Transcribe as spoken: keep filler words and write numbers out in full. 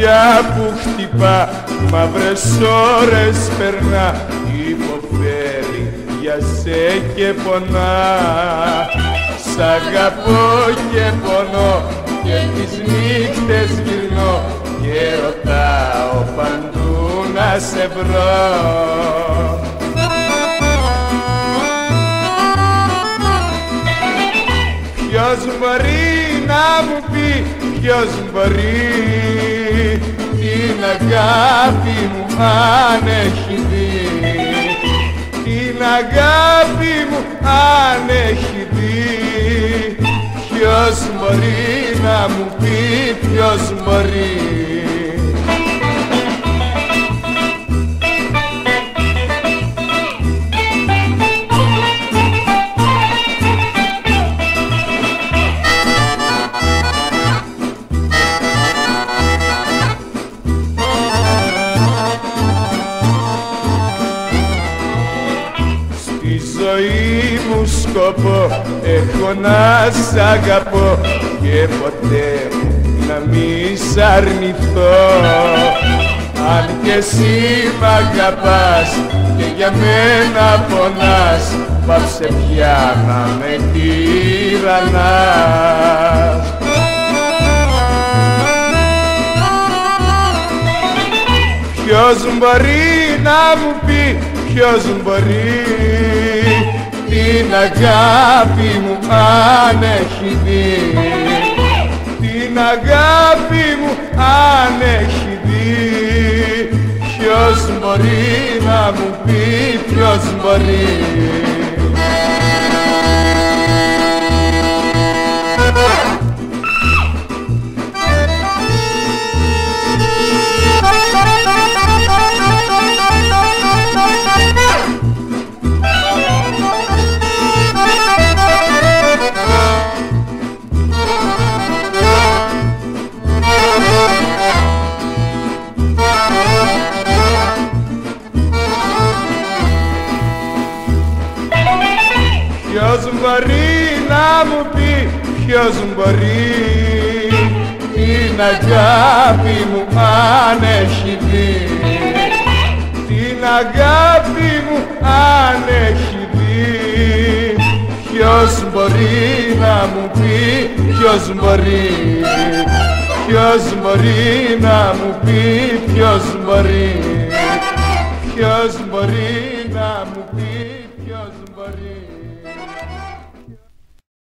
καρδιά που χτυπά, μαύρες ώρες περνά, υποφέρει για σε και πονά. Σ' αγαπώ και πονώ και τις νύχτες γυρνώ και ρωτάω παντού να σε βρω. Ποιος μπορεί να μου πει, ποιος μπορεί την αγάπη μου αν έχει δει, την αγάπη μου αν έχει δει. Ποιος μπορεί να μου πει, ποιος μπορεί. Ζωή μου σκοπό έχω να σ' αγαπώ και ποτέ να μη σ' αρνηθώ. Αν και εσύ μ' αγαπάς και για μένα πονάς, πάψε πια να με τυραννάς. Ποιος μπορεί να μου πει, ποιος μπορεί την αγάπη μου αν έχει δει, την αγάπη μου αν έχει δει. Ποιος μπορεί να μου πει, ποιος μπορεί. Ποιος μπορεί να μου πει, ποιος μπορεί την αγάπη μου αν έχει δει, την αγάπη μου αν έχει δει. Ποιος μπορεί να μου πει, ποιος μπορεί, ποιος μπορεί να μου πει, ποιος μπορεί, ποιος μπορεί να μου πει, ποιος μπορεί.